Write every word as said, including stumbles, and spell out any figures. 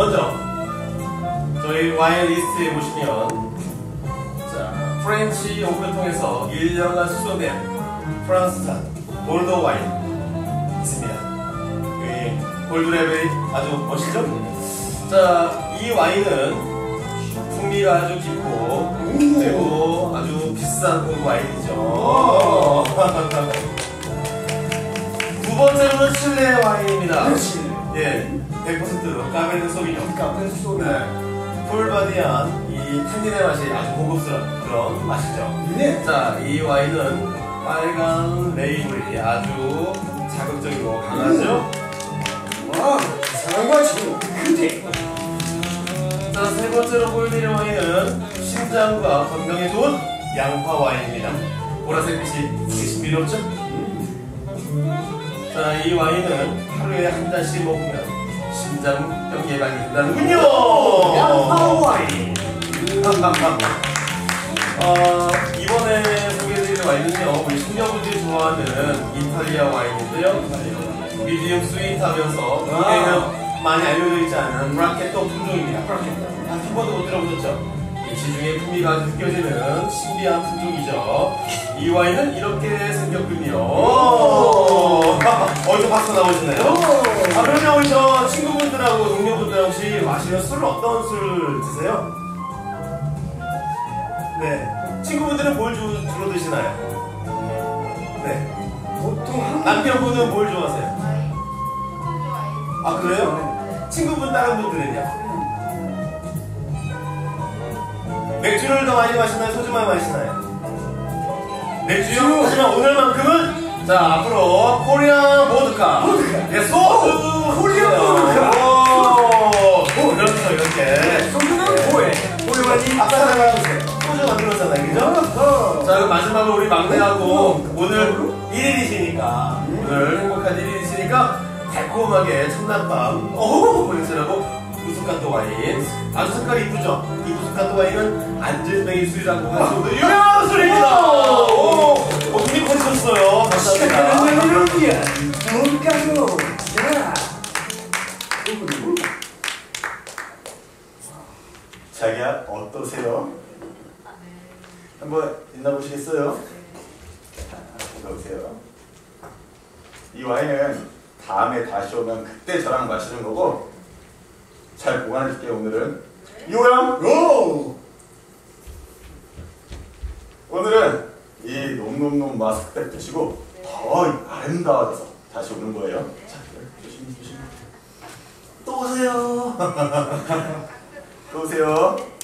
먼저 저희 와인 리스트에 보시면 자 프렌치 오브를 통해서 일 년간 수송된 프랑스산 볼도 와인 있습니다. 여기 볼드레벨이 아주 멋있죠? 자, 이 와인은 풍미가 아주 깊고 그리고 아주 비싼 그 와인이죠. 두 번째로는 칠레 와인입니다. 예, 백 퍼센트 까베르네 소비뇽. 까베르네 소비뇽. 네. 풀바디한 이 탄닌의 맛이 아주 고급스러운 그런 맛이죠. 네. 자, 이 와인은 빨간 레이블이 아주 자극적이고 강하죠. 와, 사랑과 정이 그대. 자, 세 번째로 보여드릴 와인은 신장과 건강에 좋은 양파 와인입니다. 보라색 빛이 이십 밀리리터. 자, 이 와인은 하루에 한 잔씩 먹으면 심장병 예방이 된다는군요. 양파 와인. 어, 이번에 소개해드릴 와인은요, 우리 숙녀분들이 좋아하는 이탈리아 와인인데요. 미디움 스윗하면서 국내에는 많이 알려져 있지 않은 브라켓토 품종입니다. 브라켓토. 한 번도 못 들어보셨죠? 이 지중해 풍미가 아주 느껴지는 신비한 품종이죠. 이 와인은 이렇게 생겼군요. 어디서 박수 나오시나요? 아, 그러면 우리 저 친구분들하고 동료분들 혹시 마시는 술을 어떤 술 드세요? 네. 친구분들은 뭘 주, 주로 드시나요? 네. 보통 남편분은 뭘 좋아하세요? 아, 그래요? 친구분 다른 분들은요? 맥주를 더 많이 마시나요? 소주 많이 마시나요? 맥주요? 하지만 오늘만큼은 자, 앞으로 코리안 보드카. 보드카. 네, 소주. 코리안 보드카. 오, 그렇죠, 이렇게. 소주는 뭐해? 오래만이 아까 제가 소주 만들었잖아요, 그죠? 자, 그럼 마지막으로 우리 막내하고 오늘 일 일이시니까 오늘 행복한 일 일이시니까 달콤하게 첫날밤 어우 보내시라고 부스카토 와인 아주 색깔이 이쁘죠? 이 부스카토 와인은 안전뱅이 술이라고 할 정도 유명한 술입니다. 오, 어, 눈이 커지셨어요. 감사합니다. 뭘까요? 자, 자기야 어떠세요? 한번 있나보시겠어요? 들어오세요. 이 와인은 다음에 다시 오면 그때 저랑 마시는 거고 잘 보관해줄게요. 오늘은 요양 고! 오늘은 이 놈놈놈 마스크팩 드시고 더 아름다워져서 다시 오는 거예요. 자, 조심히 조심히 또 오세요. 또 오세요.